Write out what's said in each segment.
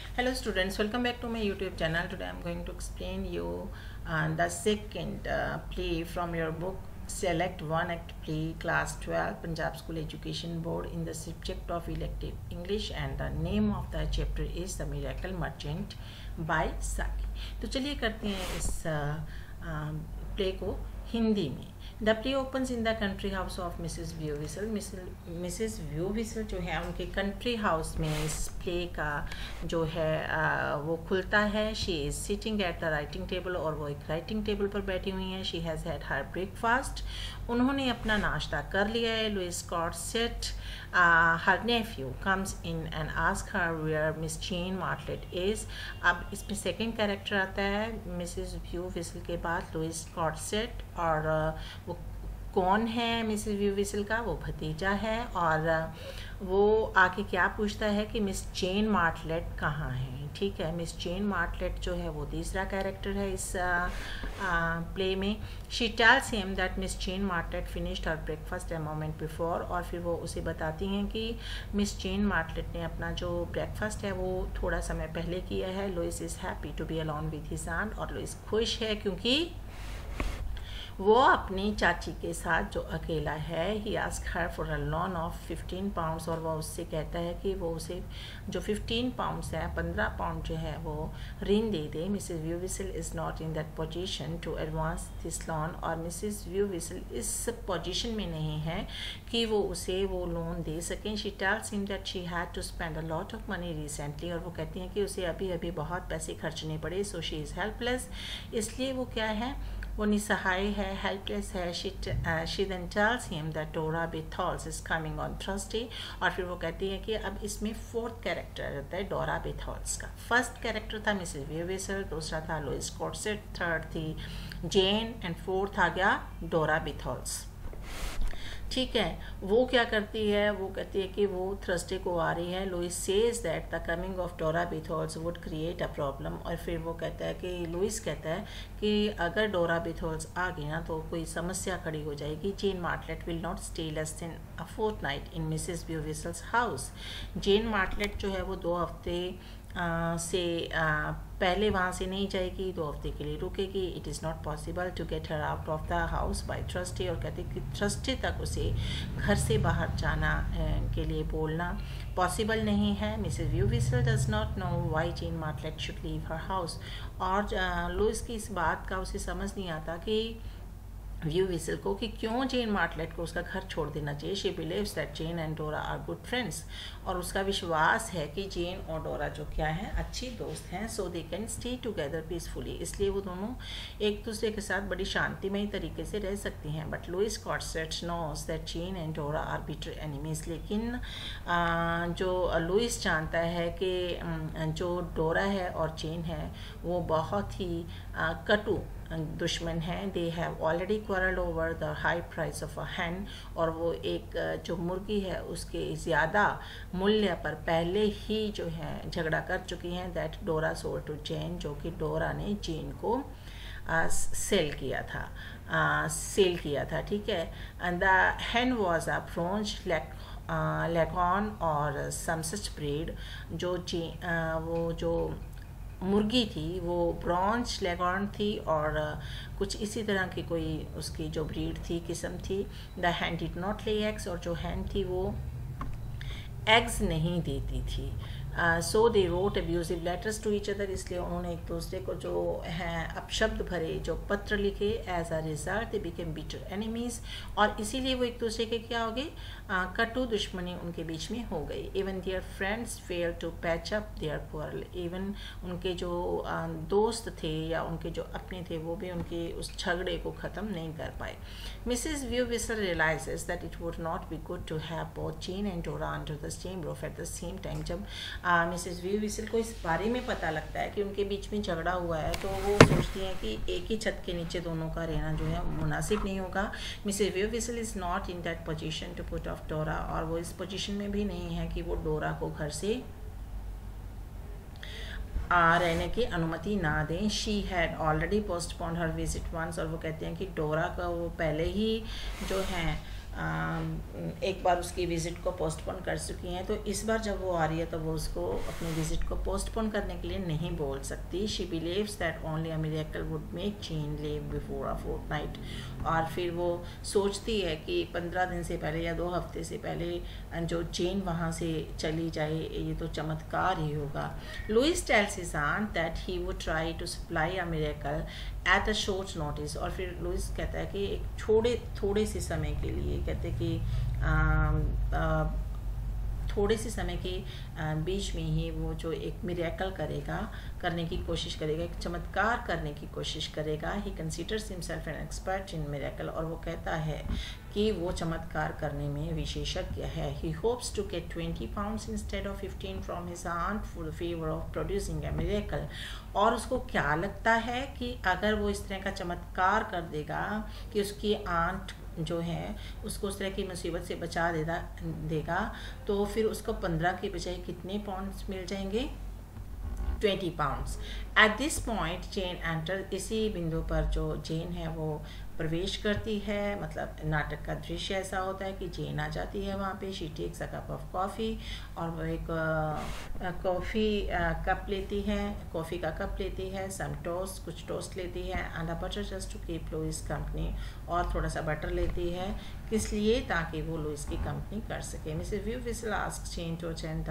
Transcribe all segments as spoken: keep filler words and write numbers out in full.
Hello students, welcome back to my YouTube channel. Today I am going to explain you uh, the second uh, play from your book Select One Act Play Class twelve Punjab School Education Board in the subject of elective English, and the name of the chapter is The Miracle Merchant by Saki. तो चलिए करते हैं इस play को हिंदी में. The play opens in the country house of Mrs view whistle. Mrs view whistle जो है उनके कंट्री हाउस में इस प्ले का जो है आ, वो खुलता है. She is sitting at the writing table, और वो एक राइटिंग टेबल पर बैठी हुई हैं. She has had her breakfast. उन्होंने अपना नाश्ता कर लिया है. Louis Courcet her nephew comes in and ask her where Miss Jane Martlet is. अब इसमें सेकेंड कैरेक्टर आता है मिसेस व्यू विसल के बाद लुइस कॉर्सेट, और वो कौन है मिसेस व्यू विसल का? वो भतीजा है. और वो आके क्या पूछता है कि मिस जेन मार्टलेट कहाँ है. ठीक है, मिस जेन मार्टलेट जो है वो तीसरा कैरेक्टर है इस प्ले में. She tells him that Miss Jane Martlet finished her breakfast a moment before. और फिर वो उसे बताती हैं कि मिस जेन मार्टलेट ने अपना जो ब्रेकफास्ट है वो थोड़ा समय पहले किया है. Louis is happy to be alone with his aunt. और लुइस खुश है क्योंकि वो अपनी चाची के साथ जो अकेला है. He ask her for a loan of fifteen pounds. और वो उससे कहता है कि वो उसे जो फिफ्टीन पाउंड्स है, पंद्रह पाउंड जो है वो ऋण दे दे. Mrs view whistle is not in that position to advance this loan. और मिसेस व्यू विसल इस पोजीशन में नहीं है कि वो उसे वो लोन दे सकें. She tells him that she had to spend a lot of money recently. और वो कहती हैं कि उसे अभी अभी बहुत पैसे खर्चने पड़े. So she is helpless. इसलिए वो क्या है, वो निसहाय है, हेल्पलेस है. She she then tells him that Dora Bittholz is coming on Thursday. और फिर वो कहती है कि अब इसमें फोर्थ कैरेक्टर रहता है डोरा बेथॉल्स का. फर्स्ट कैरेक्टर था मिसेस व्यू विसल, दूसरा था लुइस कॉर्सेट, थर्ड थी जेन, एंड फोर्थ आ गया डोरा बेथॉल्स. ठीक है, वो क्या करती है, वो कहती है कि वो थर्सडे को आ रही है. Louis says that the coming of Dora Bittholz would create a problem. और फिर वो कहता है कि लुइस कहता है कि अगर डोरा बेथॉल्स आ गई ना तो कोई समस्या खड़ी हो जाएगी. Jane Martlet will not stay less than a fortnight in Mrs Beauwhistle's house. Jane Martlet जो है वो दो हफ्ते आ, से आ, पहले वहाँ से नहीं जाएगी, दो हफ्ते के लिए रुकेगी. It is not possible to get her out of the house by Thursday. और कहते कि थर्सडे तक उसे घर से बाहर जाना के लिए बोलना पॉसिबल नहीं है. Mrs view whistle does not know why Jane Martlet should leave her house. और लुइस की इस बात का उसे समझ नहीं आता कि व्यू विसल को कि क्यों जेन मार्टलेट को उसका घर छोड़ देना चाहिए. She believes that Jane and Dora are good friends. और उसका विश्वास है कि जेन और डोरा जो क्या है अच्छी दोस्त हैं. So they can stay together peacefully. इसलिए वो दोनों एक दूसरे के साथ बड़ी शांतिमय तरीके से रह सकती हैं. But Louis Courcet knows that Jane and Dora are bitter enemies. लेकिन आ, जो लुइस जानता है कि जो डोरा है और जेन है वो बहुत ही आ, कटु दुश्मन हैं. They have already quarrelled over the high price of a hen. और वो एक जो मुर्गी है उसके ज़्यादा मूल्य पर पहले ही जो है झगड़ा कर चुकी हैं. दैट डोरा सोल्ड टू जेन, जो कि डोरा ने जेन को सेल किया था सेल किया था ठीक है. The hen was a bronze leg Leghorn और सम सच ब्रीड. जो जे वो जो मुर्गी थी वो ब्रॉन्ज लेगॉन थी और कुछ इसी तरह की कोई उसकी जो ब्रीड थी, किस्म थी. The hen did not lay eggs. और जो हैन थी वो एग्स नहीं देती थी. So they wrote abusive letters to each other. इसलिए उन्होंने एक दूसरे को जो हैं अपशब्द भरे जो पत्र लिखे. As a result they became bitter enemies. और इसीलिए वो एक दूसरे के क्या हो गए, कटु दुश्मनी उनके बीच में हो गई. Even their friends fail to patch up their quarrel. इवन उनके जो uh, दोस्त थे या उनके जो अपने थे वो भी उनके उस झगड़े को ख़त्म नहीं कर पाए. Mrs view whistle realizes that it would not be good to have both Jane and Dora under the same roof at the same time. जब मिसेस व्यू विसल को इस बारे में पता लगता है कि उनके बीच में झगड़ा हुआ है तो वो सोचती हैं कि एक ही छत के नीचे दोनों का रहना जो है मुनासिब नहीं होगा. Mrs view whistle is not in that position to put off Dora. और वो इस पोजीशन में भी नहीं है कि वो डोरा को घर से आ, रहने की अनुमति ना दें. She had already postponed her visit once. और वो कहते हैं कि डोरा का वो पहले ही जो है एक बार उसकी विज़िट को पोस्टपोन कर चुकी हैं, तो इस बार जब वो आ रही है तो वो उसको अपनी विज़िट को पोस्टपोन करने के लिए नहीं बोल सकती। She believes that only a miracle would make Jane leave before a fortnight. और फिर वो सोचती है कि पंद्रह दिन से पहले या दो हफ्ते से पहले जो जैन वहाँ से चली जाए, ये तो चमत्कार ही होगा। Louis tells his aunt that he would try to supply a miracle at a short notice. और फिर लुइस कहता है कि एक छोटे थोड़े से समय के लिए, कहते कि आ, आ, थोड़े से समय के बीच में ही वो जो एक मिरेकल करेगा, करने की कोशिश करेगा, एक चमत्कार करने की कोशिश करेगा। He considers himself an expert in miracle. और वो कहता है कि वो चमत्कार करने में विशेषज्ञ है। He hopes to get twenty pounds instead of fifteen from his aunt for the favour of producing a miracle. और उसको क्या लगता है कि अगर वो इस तरह का चमत्कार कर देगा कि उसकी आंट जो है उसको उस तरह की मुसीबत से बचा देगा देगा तो फिर उसको पंद्रह के बजाय कितने पाउंड्स मिल जाएंगे? Twenty pounds. At this point Jane enter. इसी बिंदु पर जो जैन है वो प्रवेश करती है। मतलब नाटक का दृश्य ऐसा होता है कि जैन आ जाती है वहाँ पे। She takes a cup of coffee, और वो एक कॉफ़ी कप लेती है, कॉफ़ी का कप लेती है, सम टोस्ट, कुछ टोस्ट लेती है, and a butter just to keep Louis company. और थोड़ा सा बटर लेती है, किस लिए? ताकि वो लुइस की कंपनी कर सके। Mrs view whistle asked Jane to attend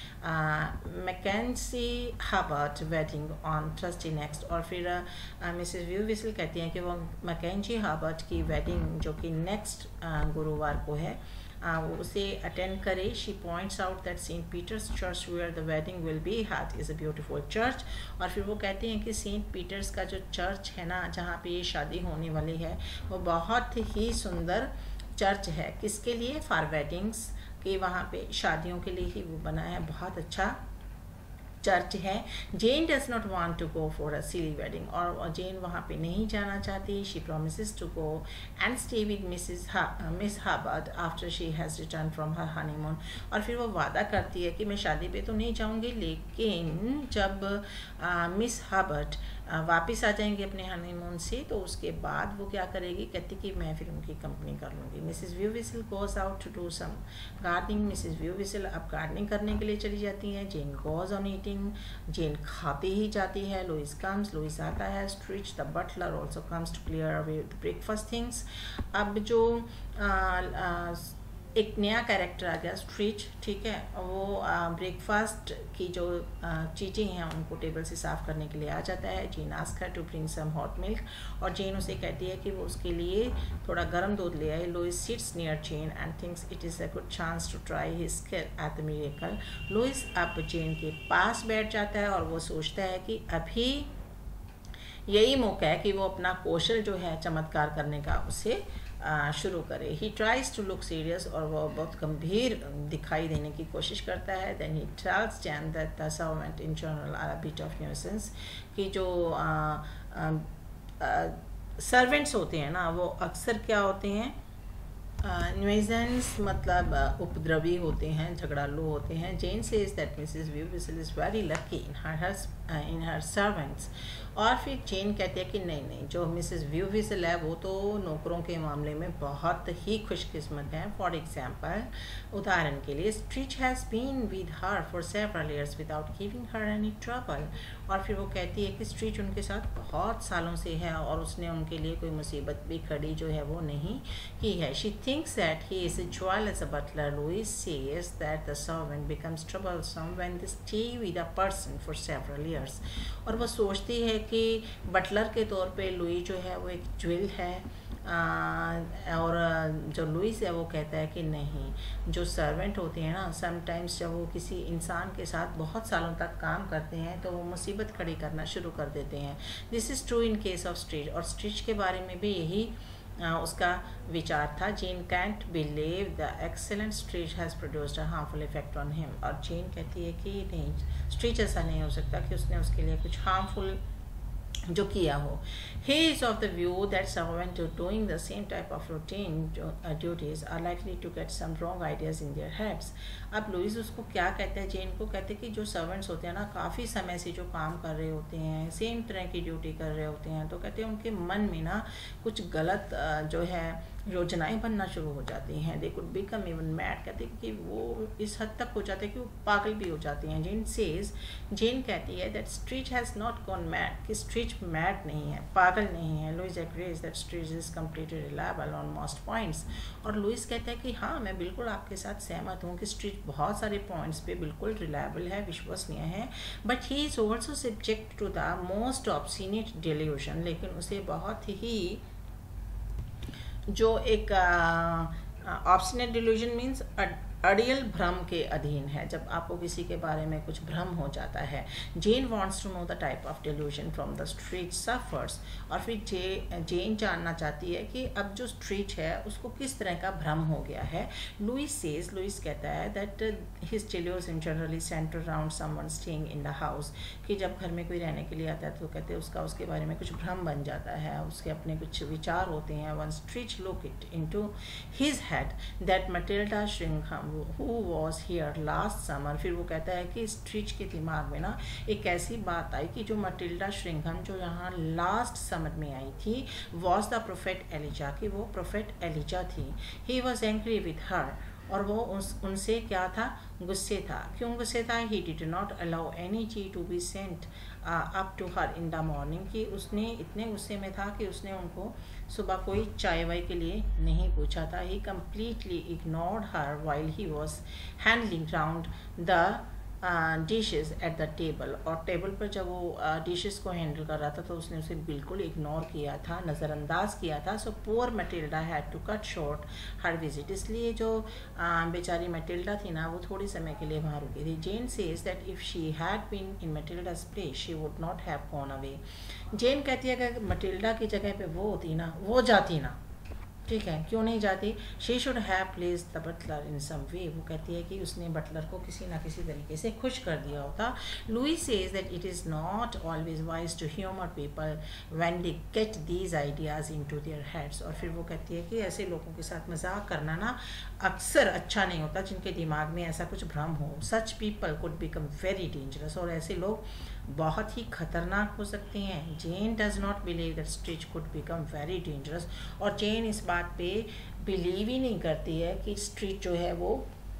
the Mackenzie Herbert wedding on Thursday next. और फिर मिसेस व्यू विसल कहती हैं कि वो मैकेंजी हर्बर्ट की वेडिंग जो कि नेक्स्ट गुरुवार को है, Uh, वो उसे अटेंड करे। She points out that Saint Peter's church where the wedding will be held is a beautiful church. और फिर वो कहते हैं कि सेंट पीटर्स का जो चर्च है ना, जहाँ पे ये शादी होने वाली है, वो बहुत ही सुंदर चर्च है। किसके लिए? फॉर वेडिंग्स, कि वहाँ पे शादियों के लिए ही वो बना है। बहुत अच्छा चर्च है। Jane does not want to go for a silly wedding. और जैन वहाँ पे नहीं जाना चाहती। She promises to go and stay with Mrs Miss Herbert after she has return from her honeymoon. और फिर वो वादा करती है कि मैं शादी पे तो नहीं जाऊँगी, लेकिन जब मिस हर्बर्ट वापस आ जाएंगे अपने हनीमून से तो उसके बाद वो क्या करेगी? कहती कि मैं फिर उनकी कंपनी कर लूँगी। Mrs view whistle goes out to do some gardening. Mrs view whistle अब गार्डनिंग करने के लिए चली जाती हैं। Jane goes on eating. Jane खाती ही जाती है। लुइस कम्स, लुइस आता है। Sturridge the butler also comes to clear away the breakfast things. अब जो आ, आ, एक नया कैरेक्टर आ गया, स्ट्रीच, ठीक है। वो ब्रेकफास्ट की जो चीज़ें हैं उनको टेबल से साफ़ करने के लिए आ जाता है। Jane asks her to bring some hot milk. और जैन उसे कहती है कि वो उसके लिए थोड़ा गर्म दूध ले आए। Louis sits near Jane and thinks it is a good chance to try his skill at the miracle. Louis अब जैन के पास बैठ जाता है और वो सोचता है कि अभी यही मौका है कि वो अपना कौशल जो है चमत्कार करने का उसे शुरू करे। He tries to look serious, और वो बहुत गंभीर दिखाई देने की कोशिश करता है। Then he tells Jane that the servant in general are a bit of nuisance, कि जो सर्वेंट्स होते हैं ना वो अक्सर क्या होते हैं? न्यूसेंस मतलब उपद्रवी होते हैं, झगड़ालू होते हैं। Jane says that Mrs view whistle is very lucky in her in her servants. और फिर जैन कहती है कि नहीं नहीं, जो मिसेस व्यू विसल है वो तो नौकरों के मामले में बहुत ही खुशकिस्मत हैं। फॉर एग्जाम्पल, उदाहरण के लिए, Sturridge has been with her for several years without giving her any trouble. और फिर वो कहती है कि स्ट्रिच उनके साथ बहुत सालों से है और उसने उनके लिए कोई मुसीबत भी खड़ी जो है वो नहीं की है। She thinks that he is as as a butler. Louis says that the servant becomes troublesome when they stay with a person for several years. और वो सोचती है कि बटलर के तौर पे लुई जो है वो एक ज्वेल है। आ, और जो लुइस है वो कहता है कि नहीं, जो सर्वेंट होते हैं ना, समटाइम्स जब वो किसी इंसान के साथ बहुत सालों तक काम करते हैं तो वो मुसीबत खड़ी करना शुरू कर देते हैं। This is true in case of Sturridge. और स्ट्रिच के बारे में भी यही आ, उसका विचार था। Jane can't believe the excellent Sturridge has produced a harmful effect on him. और जैन कहती है कि नहीं, स्ट्रिच ऐसा नहीं हो सकता कि उसने उसके लिए कुछ हार्मफुल जो किया हो। He is of the view that servants doing the same type of routine duties are likely to get some wrong ideas in their heads. अब लुइस उसको क्या कहते हैं? जैन को कहते हैं कि जो सर्वेंट्स होते हैं ना, काफ़ी समय से जो काम कर रहे होते हैं, सेम तरह की ड्यूटी कर रहे होते हैं, तो कहते हैं उनके मन में ना कुछ गलत जो है योजनाएं बनना शुरू हो जाती हैं। They could become even mad, कहते हैं कि वो इस हद तक हो जाते हैं कि वो पागल भी हो जाती हैं। जेन सेज, जेन कहती है that Sturridge has not gone mad, कि स्ट्रीच मैड नहीं है, पागल नहीं है। Louis agrees that Sturridge is completely reliable on most points, और लुइस कहता है कि हाँ मैं बिल्कुल आपके साथ सहमत हूँ कि स्ट्रीच बहुत सारे पॉइंट्स पे बिल्कुल रिलायबल है, विश्वसनीय है। But he is also subject to the most obstinate delusion, लेकिन उसे बहुत ही जो एक ऑब्स्टिनेट डिल्यूजन मीन्स अड़ियल भ्रम के अधीन है, जब आपको किसी के बारे में कुछ भ्रम हो जाता है। Jane wants to know the type of delusion from the Sturridge suffers, और फिर जे जेन जानना चाहती है कि अब जो स्ट्रीच है उसको किस तरह का भ्रम हो गया है। लुइस सेज, लुइस कहता है that his delusion generally center around someone staying in the house, कि जब घर में कोई रहने के लिए आता है तो कहते हैं उसका उसके बारे में कुछ भ्रम बन जाता है, उसके अपने कुछ विचार होते हैं। One Sturridge look it into his head that Matilda Sheringham who was here last summer, फिर वो कहता है कि स्ट्रीच के दिमाग में ना एक ऐसी बात आई कि जो मटिल्डा श्रिंघम जो यहाँ लास्ट समर में आई थी was the prophet एलिजा, की वो प्रोफेट एलिजा थी। he was angry with her, और वो उस उनसे क्या था, गुस्से था। क्यों गुस्से था? He did not allow any tea to be sent up to her in the morning, कि उसने इतने गुस्से में था कि उसने उनको सुबह कोई चाय वाय के लिए नहीं पूछा था। He completely ignored her while he was handling round the dishes at the table, और टेबल पर जब वो डिशेस uh, को हैंडल कर रहा था तो उसने उसे बिल्कुल इग्नोर किया था, नज़रअंदाज किया था। So poor Matilda had to cut short her visit, इसलिए जो uh, बेचारी मटिल्डा थी ना वो थोड़ी समय के लिए वहाँ रुकी थी। Jane says that if she had been in Matilda's place she would not have gone away, Jane कहती है कि मटिल्डा की जगह पे वो होती ना, वो जाती ना, ठीक है, क्यों नहीं जाती। She should have place the butler in some way, वो कहती है कि उसने बटलर को किसी ना किसी तरीके से खुश कर दिया होता। Louis says that it is not always wise to humour people when they get these ideas into their heads, और फिर वो कहती है कि ऐसे लोगों के साथ मजाक करना ना अक्सर अच्छा नहीं होता जिनके दिमाग में ऐसा कुछ भ्रम हो। Such people could become very dangerous, और ऐसे लोग बहुत ही खतरनाक हो सकते हैं। Jane does not believe that stretch could become very dangerous, और जेन इस बात पे बिलीव ही नहीं करती है कि स्ट्रीट जो है वो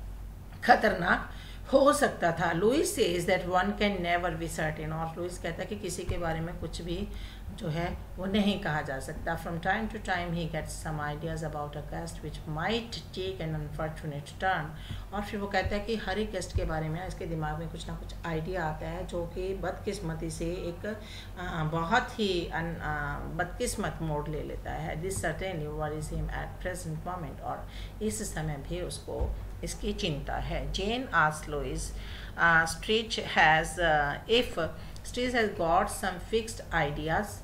खतरनाक हो सकता था। Louis says that one can never be certain, और लुइस कहता है कि किसी के बारे में कुछ भी जो है वो नहीं कहा जा सकता। From time to time he gets some ideas about a guest which might take an unfortunate turn, और फिर वो कहता है कि हर एक गेस्ट के बारे में इसके दिमाग में कुछ ना कुछ आइडिया आता है जो कि बदकिस्मती से एक आ, बहुत ही अन, आ, बदकिस्मत मोड़ ले लेता है। This certainly worries him at present moment, और इस समय भी उसको इसकी चिंता है। Jane asks Louis Stretch has if Stretch has got some fixed ideas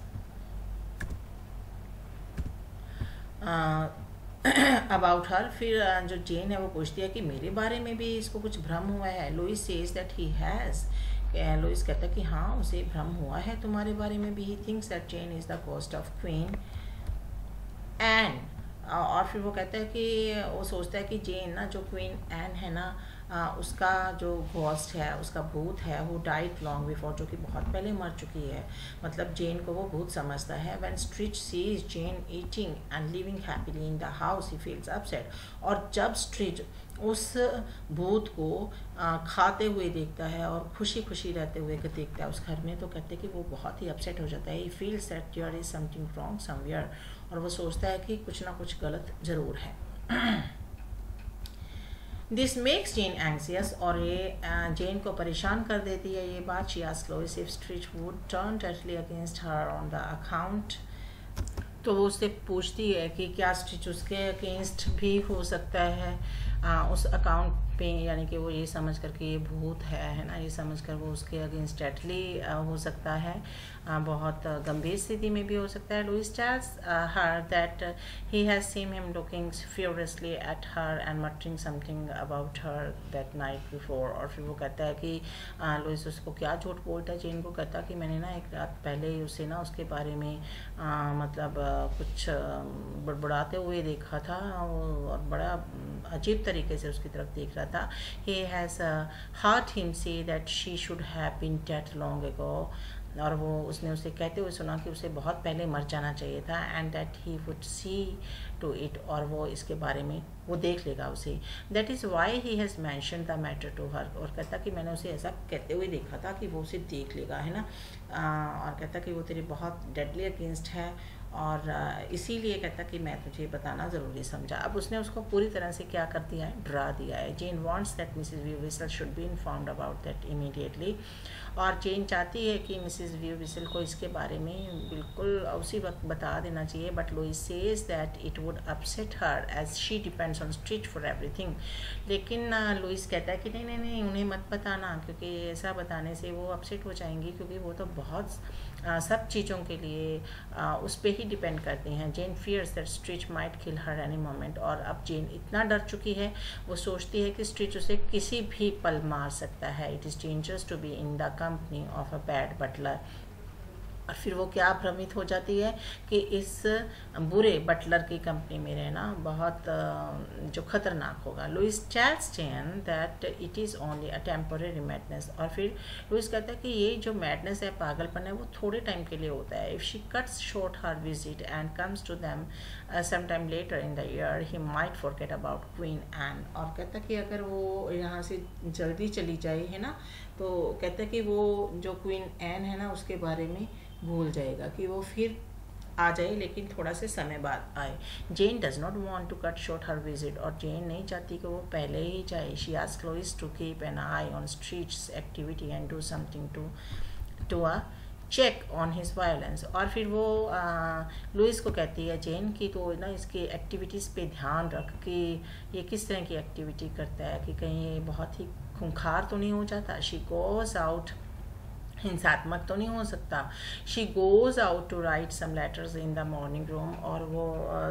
about her, फिर uh, जो जेन है वो पूछती है कि मेरे बारे में भी इसको कुछ भ्रम हुआ है। Louis says that he has, Louis कहता है कि हाँ उसे भ्रम हुआ है तुम्हारे बारे में भी। He thinks that Jane is the ghost of Queen Anne, और फिर वो कहता है कि वो सोचता है कि जेन ना जो क्वीन एन है ना आ, उसका जो घोस्ट है, उसका भूत है, वो डाइट लॉन्ग बिफोर, जो कि बहुत पहले मर चुकी है। मतलब जेन को वो भूत समझता है। When Stretch sees Jane eating and living happily in the house he feels upset, और जब स्ट्रीच उस भूत को आ, खाते हुए देखता है और खुशी खुशी रहते हुए देखता है उस घर में, तो कहते हैं कि वो बहुत ही अपसेट हो जाता है। He feels that there is something wrong somewhere, और वो सोचता है कि कुछ ना कुछ गलत ज़रूर है। दिस मेक्स जेन एंग्जियस, और ये जेन को परेशान कर देती है ये बात। She asks Louis if Stretch would turn totally against her on the account, तो वो उससे पूछती है कि क्या स्ट्रीच उसके अगेंस्ट भी हो सकता है आ, उस अकाउंट पे, यानी कि वो ये समझ कर के ये भूत है है ना, ये समझ कर वो उसके अगेंस्ट डेडली हो सकता है, आ, बहुत गंभीर स्थिति में भी हो सकता है। Louis tells her that he has seen him looking furiously at her and muttering something about her that night before, और फिर वो कहता है कि आ, लुइस उसको क्या झूठ बोलता है, जेन को कहता कि मैंने ना एक रात पहले ही उसे ना उसके बारे में आ, मतलब आ, कुछ बड़बड़ाते हुए देखा था और बड़ा अजीब तरीके से उसकी तरफ देख रहा था। He has uh, heard him say that she should have been dead long ago, और वो उसने उसे कहते हुए सुना कि उसे बहुत पहले मर जाना चाहिए था, and that he would see to it, और वो इसके बारे में वो देख लेगा उसे। That is why he has mention the matter to her, और कहता कि मैंने उसे ऐसा कहते हुए देखा था कि वो उसे देख लेगा, है ना। आ, और कहता कि वो तेरे बहुत डेडली अगेंस्ट है, और इसीलिए कहता कि मैं तुझे बताना ज़रूरी समझा। अब उसने उसको पूरी तरह से क्या कर दिया है, डरा दिया है। Jane wants that Mrs view Whistle should be informed about that immediately, और जेन चाहती है कि मिसेस व्यू विसल को इसके बारे में बिल्कुल उसी वक्त बता देना चाहिए, but Louis says that it would upset her as she depends on Stretch for everything. लेकिन लुइस कहता है कि नहीं नहीं नहीं उन्हें मत बताना, क्योंकि ऐसा बताने से वो अपसेट हो जाएंगी, क्योंकि वो तो बहुत आ, सब चीज़ों के लिए आ, उस पर ही डिपेंड करती हैं। Jane fears that Stretch might kill her any moment, और अब जेन इतना डर चुकी है, वो सोचती है कि स्ट्रीच उसे किसी भी पल मार सकता है। It is dangerous to be in the company of a bad butler. और फिर वो क्या भ्रमित हो जाती है कि इस बुरे बटलर की कंपनी में रहना बहुत जो खतरनाक होगा। Louis tells Jane that it is only a temporary madness, और फिर लुइस कहता है कि ये जो मैडनेस है, पागलपन है, वो थोड़े टाइम के लिए होता है। If she cuts short her visit and comes to them some time later in the year he might forget about Queen Anne, और कहता कि अगर वो यहाँ से जल्दी चली जाए, है ना, तो कहता कि वो जो क्वीन एन है ना, उसके बारे में भूल जाएगा, कि वो फिर आ जाए, लेकिन थोड़ा से समय बाद आए। Jane does not want to cut short her visit, और जेन नहीं चाहती कि वो पहले ही जाए। She asks Louis to keep an eye on Stretch's activity and do something to to a check on his violence, और फिर वो लुइस को कहती है जेन की, तो ना इसकी एक्टिविटीज़ पे ध्यान रख कि ये किस तरह की एक्टिविटी करता है, कि कहीं ये बहुत ही खूंखार तो नहीं हो जाता। शी गोज आउट, हिंसात्मक तो नहीं हो सकता। She goes out to write some letters in the morning room, और वो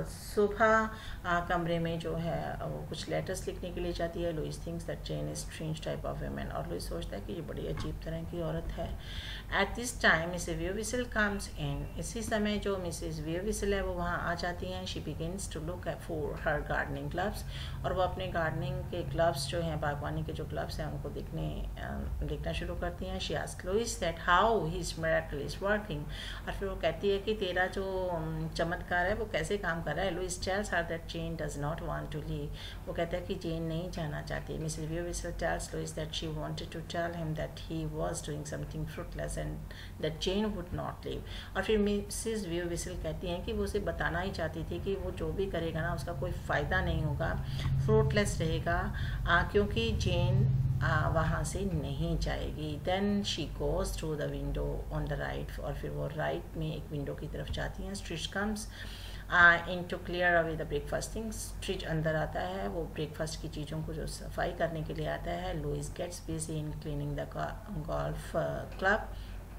सुबह कमरे में जो है वो कुछ लेटर्स लिखने के लिए जाती है। Louis thinks that Jane is strange type of women, और लुइस सोचता है कि ये बड़ी अजीब तरह की औरत है। At this time Mrs view Whistle comes in, इसी समय जो मिसेस व्यू विसल है वो वहाँ आ जाती हैं। She begins to look for her gardening gloves, और वो अपने गार्डनिंग के ग्लव्स जो हैं, बागवानी के जो ग्लव्स हैं, उनको देखने देखना शुरू करती हैं। She asks Louis that how his miracle is working, और फिर वो कहती है कि तेरा जो चमत्कार है वो कैसे काम कर रहा है। Louis tells her that Jane does not want to leave, वो कहता है कि जेन नहीं जाना चाहती। Mrs view Whistle tells Louis that she wanted to tell him that he was doing something fruitless and that Jane would not leave, और फिर Mrs view whistle कहती हैं कि वो उसे बताना ही चाहती थी कि वो जो भी करेगा ना, उसका कोई फ़ायदा नहीं होगा, फ्रूटलेस रहेगा, आ, क्योंकि जेन आ, वहाँ से नहीं जाएगी। Then she goes through the window on the right, और फिर वो राइट में एक विंडो की तरफ जाती हैं। Stretch comes in to clear away the breakfast things, Stretch अंदर आता है, वो ब्रेकफास्ट की चीज़ों को जो सफाई करने के लिए आता है। Louis gets busy in cleaning the golf club,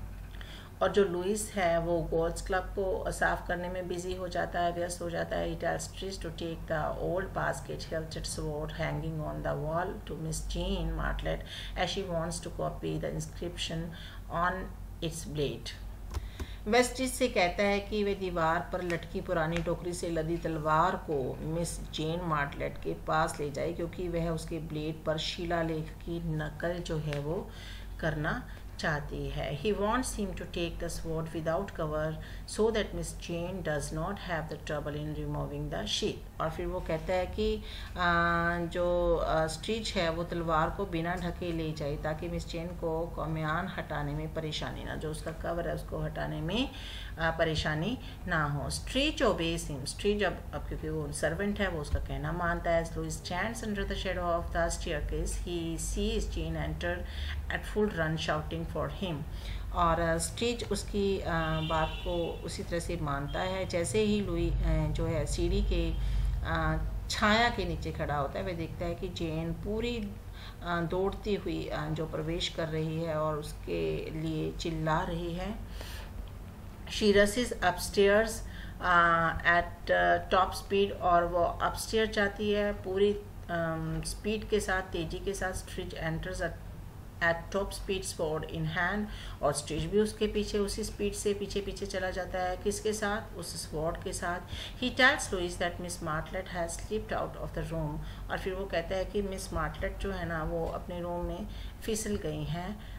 और जो लुइस है वो गोल्फ क्लब को साफ करने में बिजी हो जाता है, व्यस्त हो जाता है। He tells Trish to take the old basket hilted sword hanging on the wall to Miss Jean Martlet as she wants to copy the inscription on its blade. वेस्टिज से कहता है कि वे दीवार पर लटकी पुरानी टोकरी से लदी तलवार को मिस जेन मार्टलेट के पास ले जाए, क्योंकि वह उसके ब्लेड पर शिलालेख की नकल जो है वो करना चाहती है। He wants him to take the sword without cover so that Miss Jane does not have the trouble in removing the sheath, और फिर वो कहता है कि आ, जो स्ट्रीच है वो तलवार को बिना ढके ले जाए, ताकि मिस जेन को म्यान हटाने में परेशानी ना, जो उसका कवर है उसको हटाने में आ, परेशानी ना हो। स्ट्रीच ओबेज हिम, स्ट्रीच अब अब क्योंकि वो सर्वेंट है, वो उसका कहना मानता है। Louis stands under the shadow of the staircase, he sees Jane enter at full run shouting for him, और स्ट्रीच उसकी आ, बात को उसी तरह से मानता है। जैसे ही लुई जो है सीढ़ी के आ, छाया के नीचे खड़ा होता है, वह देखता है कि जेन पूरी आ, दौड़ती हुई आ, जो प्रवेश कर रही है और उसके लिए चिल्ला रही है। She races upstairs at top speed, और वो अपस्टेयर जाती है पूरी स्पीड um, के साथ, तेज़ी के साथ। Stretch enters at top speed sword in hand, और स्ट्रीच भी उसके पीछे उसी स्पीड से पीछे पीछे चला जाता है। किसके साथ? उस स्वॉर्ड के साथ। He tells Louis that Miss Martlet has slipped out of the room, और फिर वो कहता है कि मिस मार्टलेट जो है ना वो अपने रूम में फिसल गई हैं।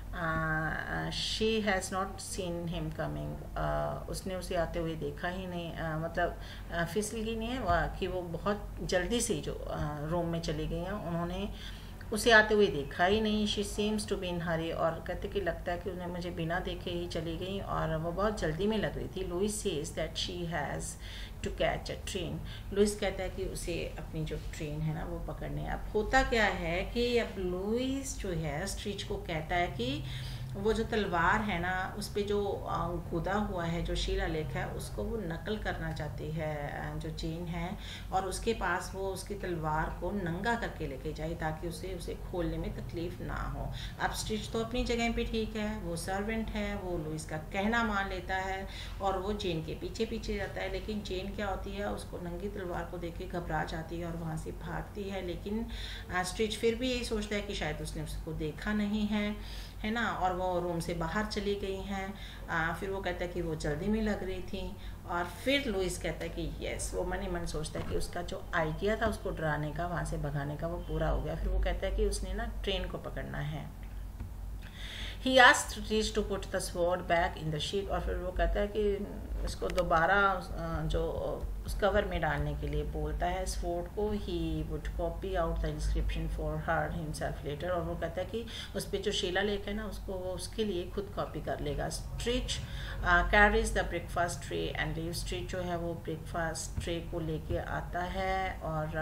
She has not seen him coming, उसने उसे आते हुए देखा ही नहीं, uh, मतलब फिसल ही नहीं है कि वो बहुत जल्दी से जो रूम uh, में चली गई हैं, उन्होंने उसे आते हुए देखा ही नहीं। She seems to be in hurry, और कहते कि लगता है कि उन्हें मुझे बिना देखे ही चली गई और वो बहुत जल्दी में लग रही थी। Louis says that she has to catch a train. Louis कहता है कि उसे अपनी जो ट्रेन है ना वो पकड़ने। अब होता क्या है कि अब लुइस जो है स्ट्रिच को कहता है कि वो जो तलवार है ना उस पर जो गुदा हुआ है जो शिलालेख है उसको वो नकल करना चाहती है जो जेन है, और उसके पास वो उसकी तलवार को नंगा करके लेके जाए ताकि उसे उसे खोलने में तकलीफ ना हो। अब स्टिच तो अपनी जगह पे ठीक है, वो सर्वेंट है, वो लुइस का कहना मान लेता है और वो जेन के पीछे पीछे जाता है। लेकिन जेन क्या होती है, उसको नंगी तलवार को देख के घबरा जाती है और वहाँ से भागती है। लेकिन स्टिच फिर भी यही सोचता है कि शायद उसने उसको देखा नहीं है है ना, और वो रूम से बाहर चली गई हैं। फिर वो कहता है कि वो जल्दी में लग रही थी, और फिर लुइस कहता है कि यस, वो मन ही मन सोचता है कि उसका जो आइडिया था उसको डराने का, वहाँ से भगाने का, वो पूरा हो गया। फिर वो कहता है कि उसने ना ट्रेन को पकड़ना है। He asked Stretch to put the sword back in the sheet, और फिर वो कहता है कि इसको दोबारा जो उस कवर में डालने के लिए बोलता है स्वॉर्ड को। He would copy out the inscription for her himself later, और वो कहता है कि उस पर जो शिलालेख है ना उसको वो उसके लिए खुद कॉपी कर लेगा। Stretch carries the breakfast tray and leave. Stretch जो है वो ब्रेकफास्ट ट्रे को लेके आता है और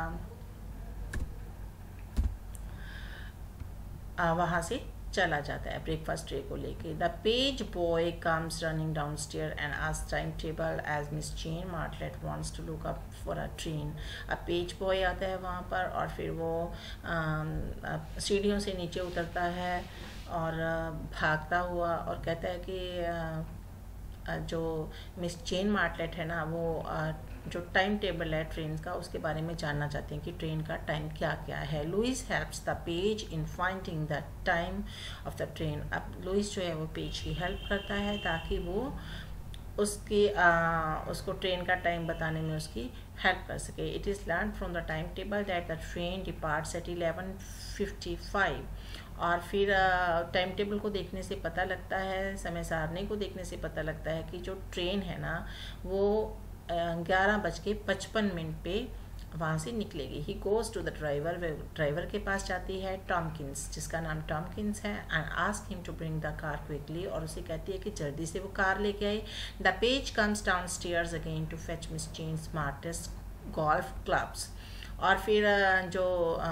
uh, वहाँ से चला जाता है ब्रेकफास्ट ट्रे को लेके। The page boy comes running down stair and asks time table as Miss Jane Martlet wants to look up for a train. अब पेज बॉय आता है वहाँ पर और फिर वो सीढ़ियों से नीचे उतरता है और भागता हुआ और कहता है कि जो मिस जेन मार्टलेट है ना वो जो टाइम टेबल है ट्रेन का उसके बारे में जानना चाहते हैं कि ट्रेन का टाइम क्या क्या है। Louis helps the page in finding the time of the train. अब लुइस जो है वो पेज की हेल्प करता है ताकि वो उसकी आ, उसको ट्रेन का टाइम बताने में उसकी हेल्प कर सके। It is learn from the time table that the train departs at eleven fifty five. और फिर टाइम टेबल को देखने से पता लगता है, समय सारणी को देखने से पता लगता है कि जो ट्रेन है ना वो ग्यारह बज के पचपन मिनट पे वहाँ से निकलेगी। He goes to the driver, वे ड्राइवर के पास जाती है टॉमकिंस, जिसका नाम टॉमकिंस है, and ask him to bring the car quickly, और उसे कहती है कि जल्दी से वो कार लेके आए। The page comes down stairs again to fetch Miss Jane smartest golf clubs. और फिर जो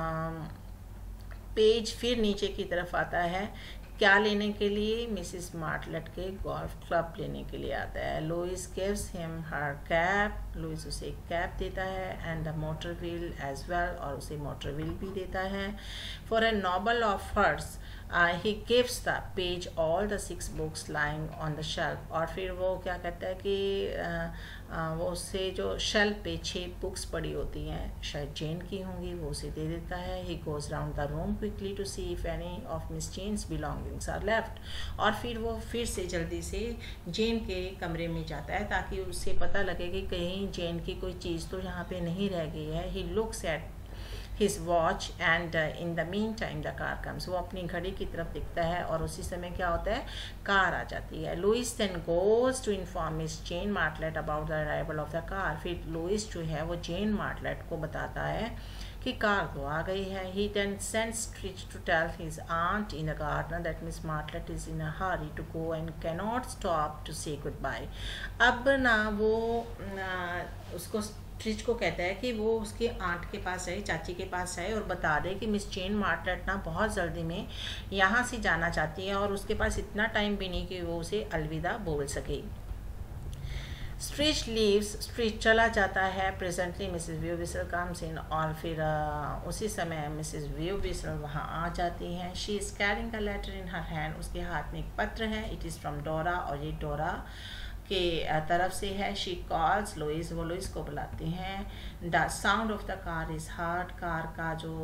पेज फिर नीचे की तरफ आता है क्या लेने के लिए, मिसिस मार्टलेट के गोल्फ क्लब लेने के लिए आता है। Louis gives him her cap, Louis उसे एक कैप देता है and the motor wheel as well, और उसे मोटर व्हील भी देता है। For a novel of hers he gives the page all the six books lying on the shelf. और फिर वो क्या कहता है कि uh, uh, वो उससे जो शेल्फ पे छः बुक्स पड़ी होती हैं शायद जेन की होंगी, वो उसे दे देता है। He goes round the room quickly to see if any of Miss Jane's belongings are left. और फिर वो फिर से जल्दी से जेन के कमरे में जाता है ताकि उससे पता लगे कि कहीं जेन की कोई चीज़ तो यहाँ पे नहीं रह गई है। He looks at his watch and uh, in the meantime the car comes। वो अपनी घड़ी की तरफ दिखता है और उसी समय क्या होता है, कार आ जाती है। Louis then goes to inform Miss Jane Martlet about the arrival of the car। फिर लुइस जो है वो जेन मार्टलेट को बताता है कि कार तो आ गई है। He then sends Stritch to tell his aunt in the garden that Miss Martlet is in a hurry to go and cannot stop to say goodbye। अब ना वो ना उसको स्ट्रिच को कहता है कि वो उसके आंट के पास जाए, चाची के पास जाए और बता दे कि मिस जेन मार्टलेट ना बहुत जल्दी में यहाँ से जाना चाहती है और उसके पास इतना टाइम भी नहीं कि वो उसे अलविदा बोल सके। स्ट्रिच लीव्स, स्ट्रिच चला जाता है। Presently Mrs view Whistle comes in, और फिर uh, उसी समय मिसेस व्यू विसल वहाँ आ जाती हैं। She is carrying a letter in her hand, उसके हाथ में एक पत्र है। इट इज़ फ्रॉम डोरा, और ये डोरा के तरफ से है। शी कॉल्स लुइस, वो लुइस को बुलाती हैं। The sound of the car is hard, car का जो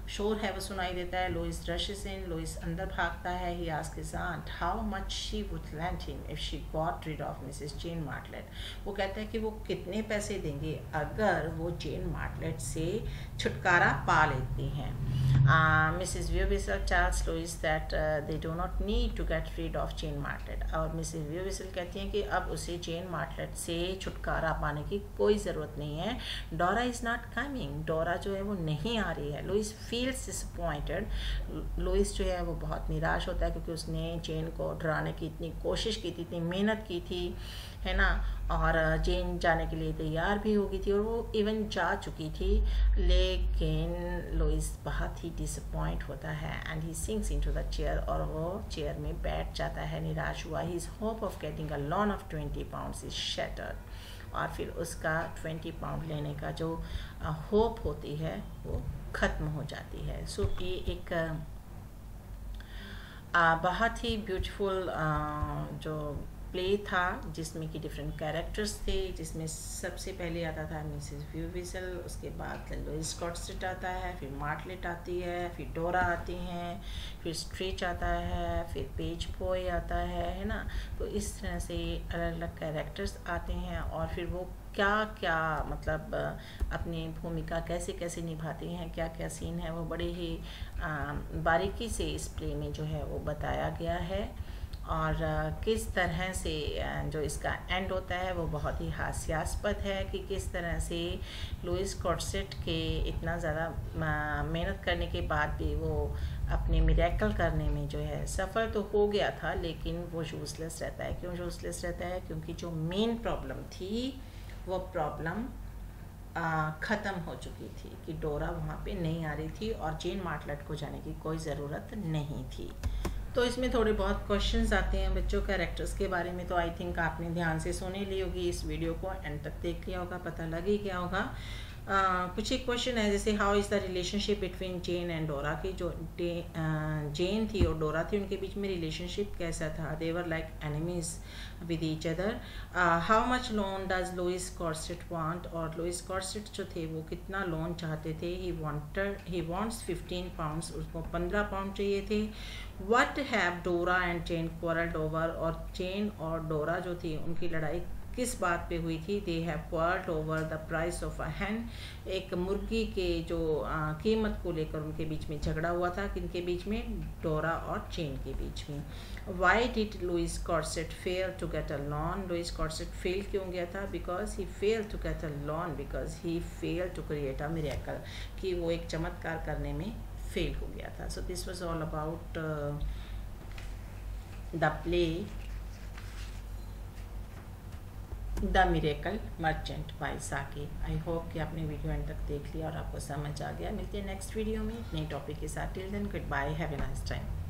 शोर है वो सुनाई देता है। लुइस रशेस इन, लुइस अंदर भागता है। He asks his aunt how much she would lend him if she got rid of Mrs Jane Martlet. वो कहता है कि वो कितने पैसे देंगे अगर वो जेन मार्टलेट से छुटकारा पा लेती हैं। Mrs Viewwhistle tells Louis that they do not need to get rid of Jane Martlet. और मिसेस व्यूविसल कहती हैं कि अब उसे जेन मार्टलेट से छुटकारा पाने की कोई ज़रूरत नहीं है। डोरा इज़ नॉट कमिंग, डोरा जो है वो नहीं आ रही है। लुइस फील्स डिसअपॉइंटेड, लुइस जो है वो बहुत निराश होता है क्योंकि उसने जेन को डराने की इतनी कोशिश की थी, इतनी मेहनत की थी, है ना, और जेन जाने के लिए तैयार भी हो गई थी और वो इवन जा चुकी थी। लेकिन लुइस बहुत ही डिसअपॉइंट होता है and he sinks into the chair, और वो चेयर में बैठ जाता है निराश हुआ। His hope of getting a loan of twenty pounds is shattered, और फिर उसका ट्वेंटी पाउंड लेने का जो होप होती है वो ख़त्म हो जाती है। सो so, ये एक आ, बहुत ही ब्यूटीफुल जो प्ले था जिसमें कि डिफरेंट कैरेक्टर्स थे, जिसमें सबसे पहले आता था मिसेस व्यूविसल, उसके बाद लुइस कॉर्सेट आता है, फिर मार्टलेट आती है, फिर डोरा आती हैं, फिर स्ट्रेच आता है, फिर पेज बॉय आता है है ना। तो इस तरह से अलग अलग कैरेक्टर्स आते हैं और फिर वो क्या क्या मतलब अपनी भूमिका कैसे कैसे निभाते हैं, क्या क्या सीन है, वो बड़े ही बारीकी से इस प्ले में जो है वो बताया गया है। और किस तरह से जो इसका एंड होता है वो बहुत ही हास्यास्पद है कि किस तरह से लुइस कॉर्सेट के इतना ज़्यादा मेहनत करने के बाद भी वो अपने मिरेकल करने में जो है सफल तो हो गया था, लेकिन वो यूज़लेस रहता है। क्यों यूज़लेस रहता है? क्योंकि जो मेन प्रॉब्लम थी वो प्रॉब्लम ख़त्म हो चुकी थी कि डोरा वहाँ पे नहीं आ रही थी और जेन मार्टलेट को जाने की कोई ज़रूरत नहीं थी। तो इसमें थोड़े बहुत क्वेश्चंस आते हैं बच्चों कैरेक्टर्स के बारे में, तो आई थिंक आपने ध्यान से सुनी ली होगी इस वीडियो को, एंड तक देख लिया होगा, पता लग ही गया होगा। Uh, कुछ एक क्वेश्चन है जैसे how is the relationship between Jane and Dora, की जो जेन थी और डोरा थी उनके बीच में रिलेशनशिप कैसा था? They were like enemies with each other. How much loan does Louis Courset want, और लुइस कॉर्सेट जो थे वो कितना लोन चाहते थे? He wanted he wants fifteen pounds, उसको पंद्रह पाउंड चाहिए थे। What have Dora and Jane quarrelled over, और जेन और डोरा जो थी उनकी लड़ाई किस बात पे हुई थी? They have quarrelled over the price of a hen, एक मुर्गी के जो आ, कीमत को लेकर उनके बीच में झगड़ा हुआ था। किनके बीच में? डोरा और चेन के बीच में। Why did Louis Courset fail to get a loan, Louis Courset fail क्यों गया था? Because he fail to get a loan because he fail to create a miracle, कि वो एक चमत्कार करने में फेल हो गया था। So this was all about the play the miracle merchant by Saki. I hope कि आपने वीडियो एंड तक देख लिया और आपको समझ आ गया। मिलते हैं नेक्स्ट वीडियो में नए टॉपिक के साथ। Till then goodbye, have a nice time.